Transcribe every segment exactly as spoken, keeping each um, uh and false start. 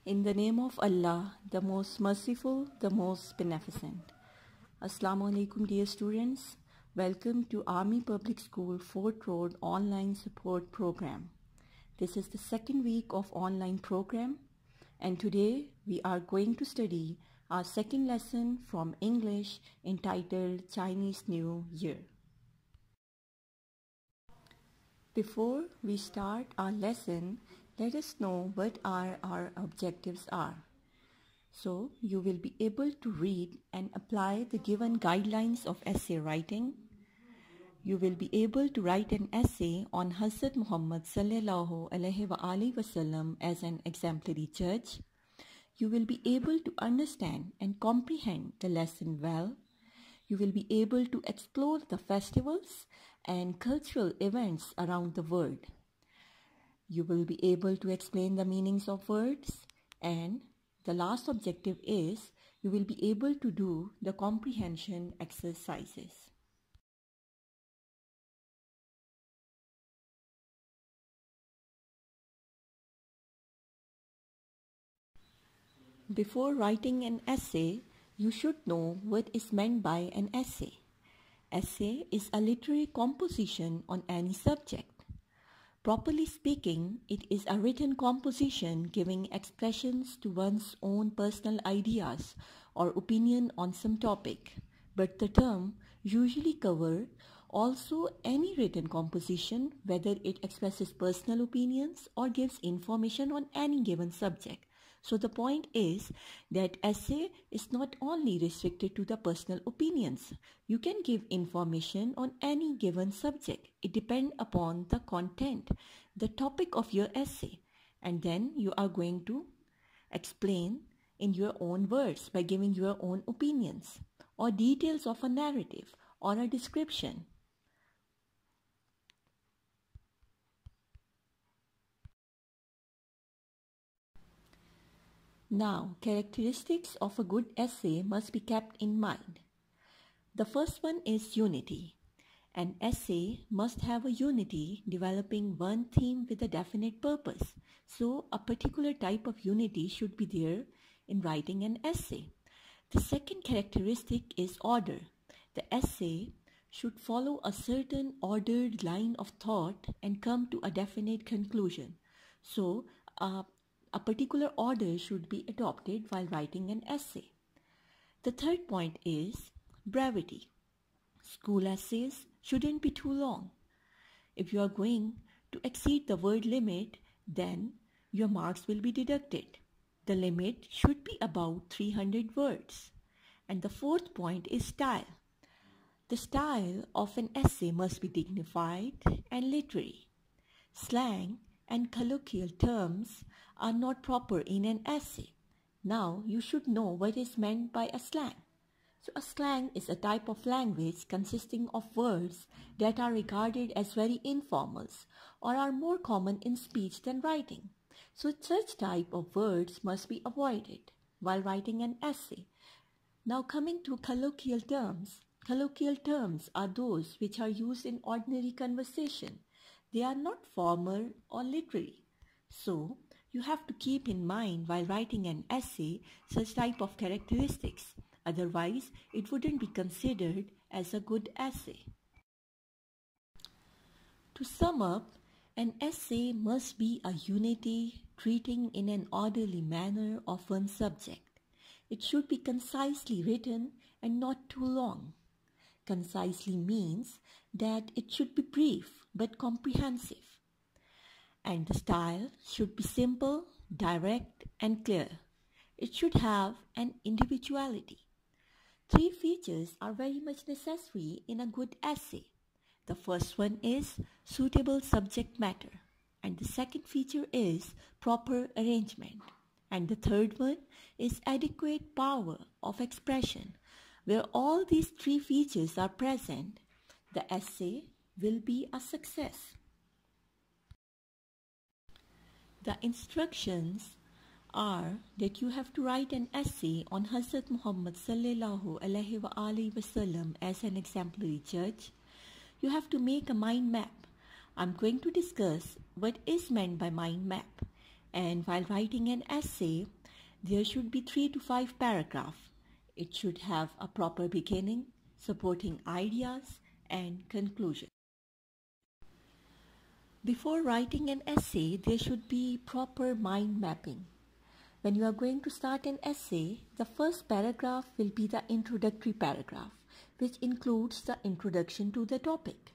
In the name of Allah, the most merciful, the most beneficent. Assalamu alaikum, dear students. Welcome to Army Public School Fort Road Online Support Program. This is the second week of online program, and today we are going to study our second lesson from English entitled Chinese New Year. Before we start our lesson, let us know what are our objectives are. So you will be able to read and apply the given guidelines of essay writing. You will be able to write an essay on Hazrat Muhammad sallallahu alaihi wasallam as an exemplary judge. You will be able to understand and comprehend the lesson well. You will be able to explore the festivals and cultural events around the world. You will be able to explain the meanings of words, and the last objective is you will be able to do the comprehension exercises. Before writing an essay, you should know what is meant by an essay. Essay is a literary composition on any subject. Properly speaking, it is a written composition giving expressions to one's own personal ideas or opinion on some topic. But the term usually covers also any written composition, whether it expresses personal opinions or gives information on any given subject. So the point is that essay is not only restricted to the personal opinions. You can give information on any given subject. It depends upon the content, the topic of your essay, and then you are going to explain in your own words by giving your own opinions or details of a narrative or a description. Now, characteristics of a good essay must be kept in mind. The first one is unity. An essay must have a unity developing one theme with a definite purpose. So, a particular type of unity should be there in writing an essay. The second characteristic is order. The essay should follow a certain ordered line of thought and come to a definite conclusion. So, uh, a particular order should be adopted while writing an essay. The third point is brevity. School essays shouldn't be too long. If you are going to exceed the word limit, then your marks will be deducted. The limit should be about three hundred words. And the fourth point is style. The style of an essay must be dignified and literary. Slang and colloquial terms are not proper in an essay. Now you should know what is meant by a slang. So a slang is a type of language consisting of words that are regarded as very informal or are more common in speech than writing. So such type of words must be avoided while writing an essay. Now coming to colloquial terms. Colloquial terms are those which are used in ordinary conversation. They are not formal or literary. So, you have to keep in mind while writing an essay such type of characteristics. Otherwise, it wouldn't be considered as a good essay. To sum up, an essay must be a unity treating in an orderly manner of one subject. It should be concisely written and not too long. Concisely means that it should be brief but comprehensive. And the style should be simple, direct, and clear. It should have an individuality. Three features are very much necessary in a good essay. The first one is suitable subject matter. And the second feature is proper arrangement. And the third one is adequate power of expression. Where all these three features are present, the essay will be a success. The instructions are that you have to write an essay on Hazrat Muhammad sallallahu alaihi wasallam as an exemplary judge. You have to make a mind map. I'm going to discuss what is meant by mind map. And while writing an essay, there should be three to five paragraphs. It should have a proper beginning, supporting ideas, and conclusion. Before writing an essay, there should be proper mind mapping. When you are going to start an essay, the first paragraph will be the introductory paragraph, which includes the introduction to the topic.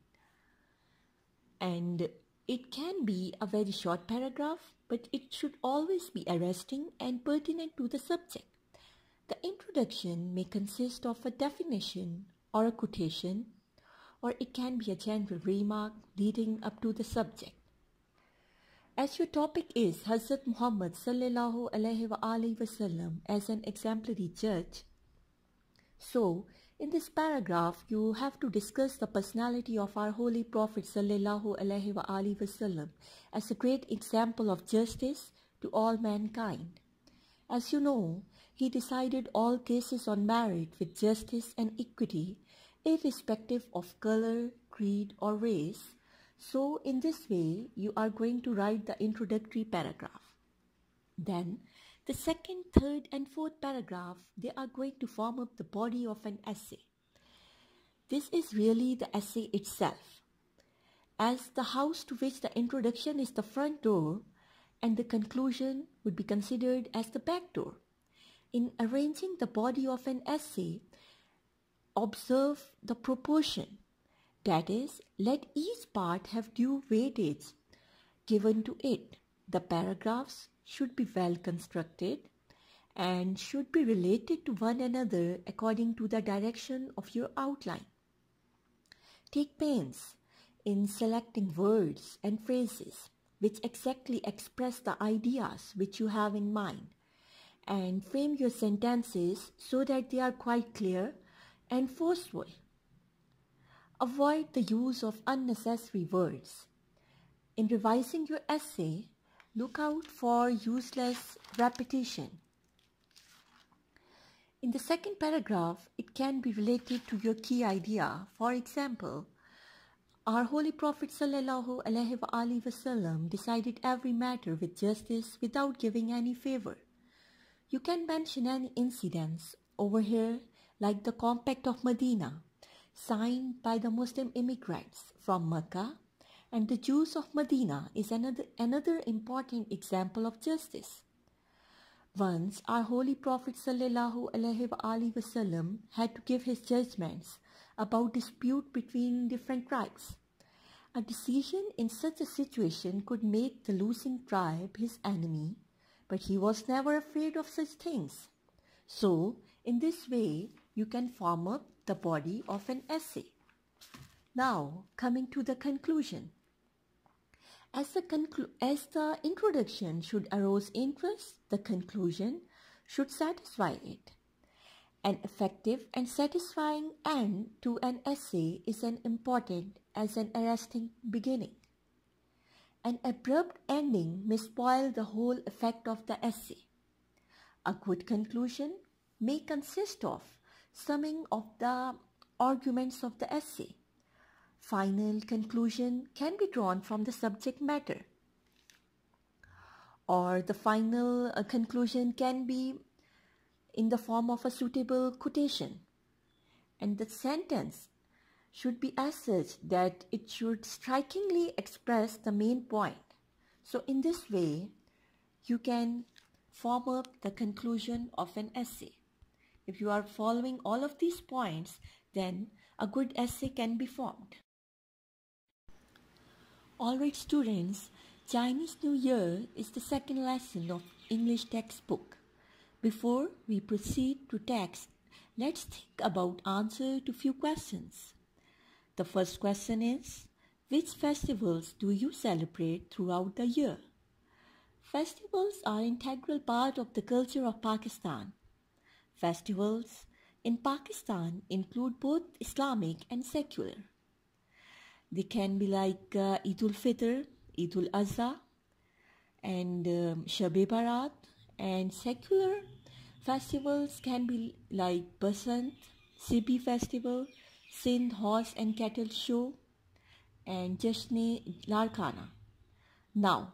And it can be a very short paragraph, but it should always be arresting and pertinent to the subject. The introduction may consist of a definition or a quotation, or it can be a general remark leading up to the subject. As your topic is Hazrat Muhammad sallallahu alaihi wa alihi wasallam as an exemplary judge, so in this paragraph you have to discuss the personality of our Holy Prophet sallallahu alaihi wa alihi wasallam as a great example of justice to all mankind. As you know, he decided all cases on merit with justice and equity, irrespective of color, creed, or race. So in this way, you are going to write the introductory paragraph. Then, the second, third, and fourth paragraph, they are going to form up the body of an essay. This is really the essay itself, as the house to which the introduction is the front door, and the conclusion would be considered as the back door. In arranging the body of an essay, observe the proportion. That is, let each part have due weightage given to it. The paragraphs should be well constructed and should be related to one another according to the direction of your outline. Take pains in selecting words and phrases which exactly express the ideas which you have in mind, and frame your sentences so that they are quite clear and forceful. Avoid the use of unnecessary words. In revising your essay, look out for useless repetition. In the second paragraph, it can be related to your key idea. For example, our Holy Prophet sallallahu alaihi wa alihi wasallam decided every matter with justice without giving any favor. You can mention any incidents over here, like the Compact of Medina, signed by the Muslim immigrants from Mecca, and the Jews of Medina is another, another important example of justice. Once, our Holy Prophet sallallahu alaihi wa alihi wasallam had to give his judgments about dispute between different tribes. A decision in such a situation could make the losing tribe his enemy, but he was never afraid of such things. So, in this way, you can form up the body of an essay. Now, coming to the conclusion. As the, conclu as the introduction should arouse interest, the conclusion should satisfy it. An effective and satisfying end to an essay is as important as an arresting beginning. An abrupt ending may spoil the whole effect of the essay. A good conclusion may consist of summing of the arguments of the essay. Final conclusion can be drawn from the subject matter, or the final uh, conclusion can be in the form of a suitable quotation, and the sentence should be as such that it should strikingly express the main point. So in this way, you can form up the conclusion of an essay. If you are following all of these points, then a good essay can be formed. Alright students, Chinese New Year is the second lesson of English textbook. Before we proceed to text, let's think about answer to few questions. The first question is, which festivals do you celebrate throughout the year? Festivals are an integral part of the culture of Pakistan. Festivals in Pakistan include both Islamic and secular. They can be like uh, Eid ul-Fitr, Eid ul-Azha, and um, Shab-e Barat, and secular festivals can be like Basant, Sibi Festival, Sindh Horse and Cattle Show, and Jashn-e Larkana. Now,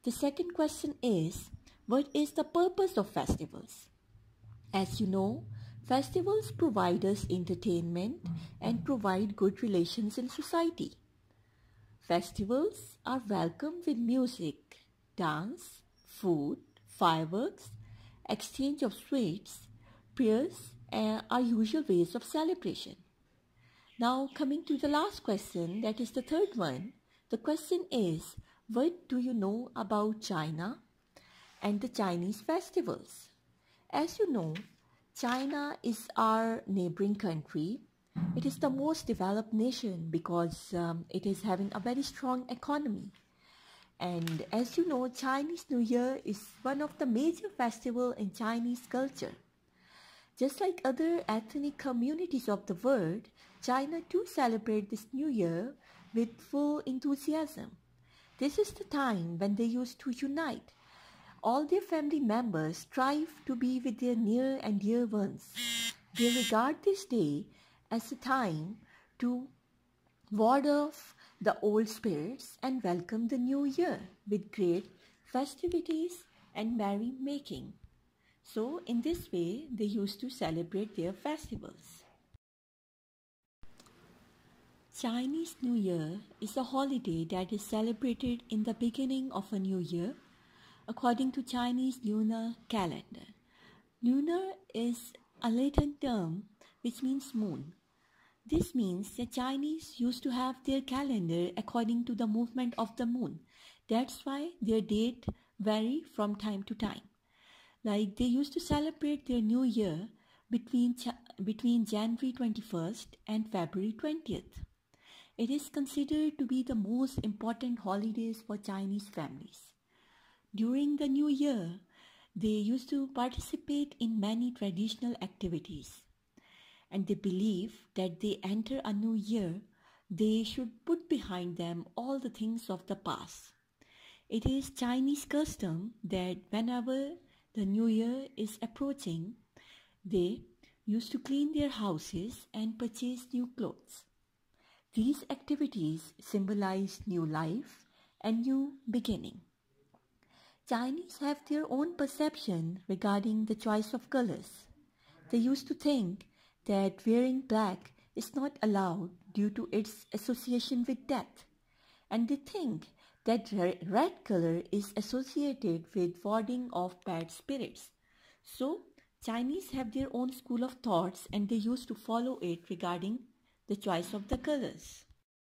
The second question is, what is the purpose of festivals? As you know, festivals provide us entertainment and provide good relations in society. Festivals are welcomed with music, dance, food, fireworks, exchange of sweets, prayers, and are usual ways of celebration. Now coming to the last question, that is the third one. The question is, what do you know about China and the Chinese festivals? As you know, China is our neighboring country. It is the most developed nation because um, it is having a very strong economy. And as you know, Chinese New Year is one of the major festivals in Chinese culture. Just like other ethnic communities of the world, China too celebrate this New Year with full enthusiasm. This is the time when they used to unite. All their family members strive to be with their near and dear ones. They regard this day as a time to ward off the old spirits and welcome the new year with great festivities and merry-making. So in this way, they used to celebrate their festivals. Chinese New Year is a holiday that is celebrated in the beginning of a new year according to Chinese lunar calendar. Lunar is a Latin term which means moon. This means the Chinese used to have their calendar according to the movement of the moon. That's why their date vary from time to time. Like they used to celebrate their new year between, between January twenty-first and February twentieth. It is considered to be the most important holidays for Chinese families. During the new year, they used to participate in many traditional activities. And they believe that they enter a new year, they should put behind them all the things of the past. It is Chinese custom that whenever the new year is approaching, they used to clean their houses and purchase new clothes. These activities symbolize new life and new beginning. Chinese have their own perception regarding the choice of colors. They used to think that wearing black is not allowed due to its association with death, and they think that red color is associated with warding off bad spirits. So Chinese have their own school of thoughts and they used to follow it regarding the choice of the colors.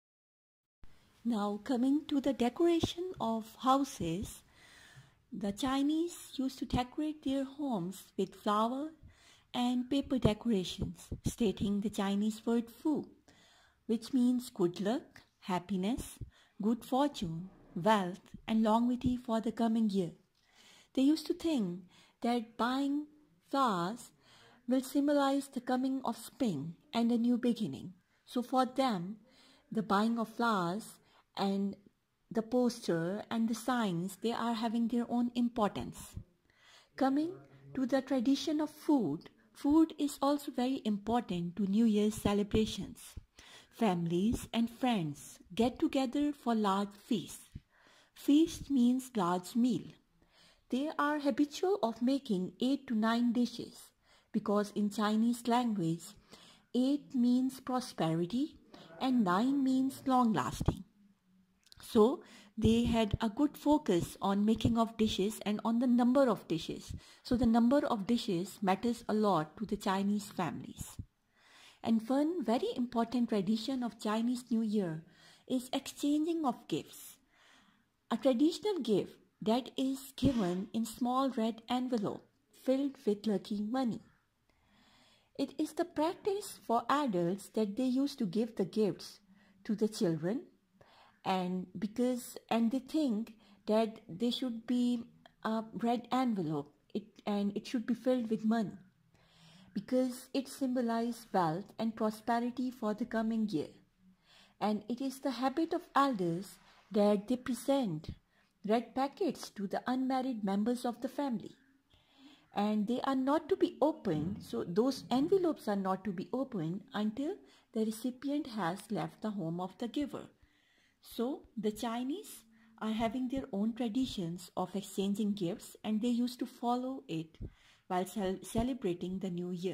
Now coming to the decoration of houses, the Chinese used to decorate their homes with flower and paper decorations stating the Chinese word Fu, which means good luck, happiness, good fortune, wealth and longevity for the coming year. They used to think that buying flowers will symbolize the coming of spring and a new beginning. So for them, the buying of flowers and the poster and the signs, they are having their own importance. Coming to the tradition of food, food is also very important to New Year's celebrations. Families and friends get together for large feasts. Feast means large meal. They are habitual of making eight to nine dishes because in Chinese language, eight means prosperity and nine means long lasting. So they had a good focus on making of dishes and on the number of dishes. So the number of dishes matters a lot to the Chinese families. And one very important tradition of Chinese New Year is exchanging of gifts. A traditional gift that is given in small red envelope filled with lucky money. It is the practice for adults that they used to give the gifts to the children and because and they think that they should be a red envelope it, and it should be filled with money because it symbolizes wealth and prosperity for the coming year. And it is the habit of elders that they present red packets to the unmarried members of the family. And they are not to be opened, so those envelopes are not to be opened until the recipient has left the home of the giver. So the Chinese are having their own traditions of exchanging gifts, and they used to follow it while cel celebrating the new year.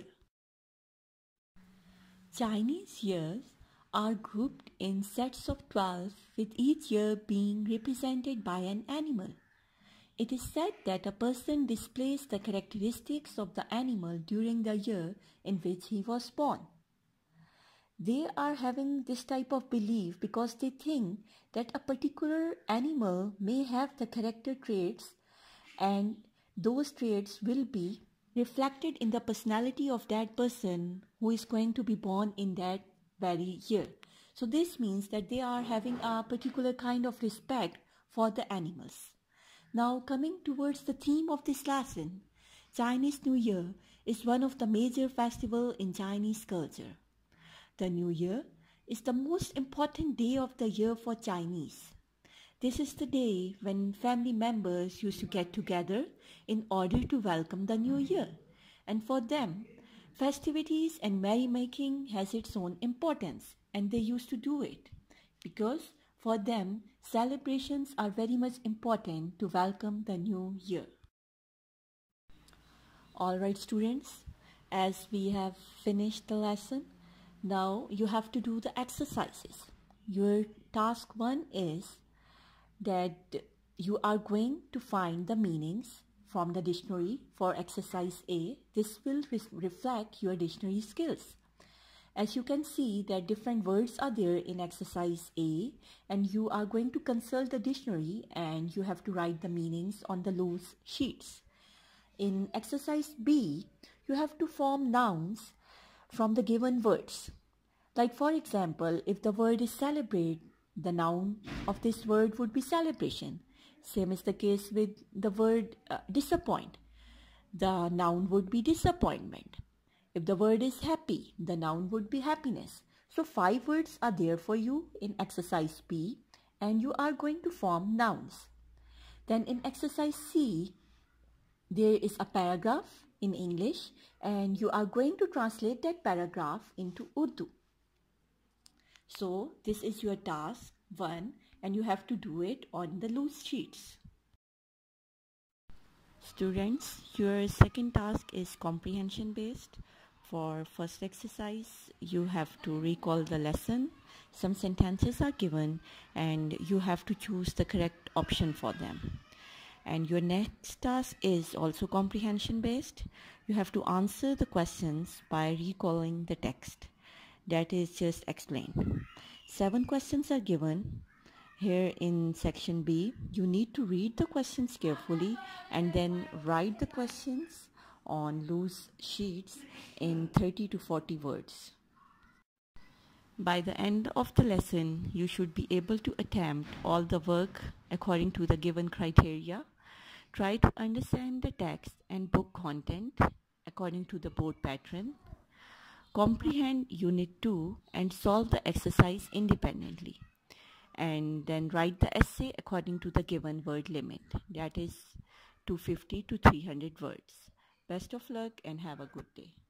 Chinese years are grouped in sets of twelve, with each year being represented by an animal. It is said that a person displays the characteristics of the animal during the year in which he was born. They are having this type of belief because they think that a particular animal may have the character traits, and those traits will be reflected in the personality of that person who is going to be born in that very year. So this means that they are having a particular kind of respect for the animals. Now, coming towards the theme of this lesson, Chinese New Year is one of the major festivals in Chinese culture. The New Year is the most important day of the year for Chinese. This is the day when family members used to get together in order to welcome the new year. And for them, festivities and merrymaking has its own importance, and they used to do it because for them, celebrations are very much important to welcome the new year. Alright students, as we have finished the lesson, now you have to do the exercises. Your task one is that you are going to find the meanings from the dictionary for exercise A. This will re reflect your dictionary skills. As you can see that different words are there in exercise A, and you are going to consult the dictionary and you have to write the meanings on the loose sheets. In exercise B, you have to form nouns from the given words. Like for example, if the word is celebrate, the noun of this word would be celebration. Same is the case with the word uh, disappoint. The noun would be disappointment. If the word is happy, the noun would be happiness. So five words are there for you in exercise B, and you are going to form nouns. Then in exercise C, there is a paragraph in English, and you are going to translate that paragraph into Urdu. So this is your task one, and you have to do it on the loose sheets. Students, your second task is comprehension based. For first exercise, you have to recall the lesson. Some sentences are given and you have to choose the correct option for them. And your next task is also comprehension based. You have to answer the questions by recalling the text. That is just explained. Seven questions are given. Here in section B, you need to read the questions carefully and then write the questions on loose sheets in thirty to forty words. By the end of the lesson, you should be able to attempt all the work according to the given criteria. Try to understand the text and book content according to the board pattern. Comprehend Unit two and solve the exercise independently. And then write the essay according to the given word limit, that is two hundred fifty to three hundred words. Best of luck and have a good day.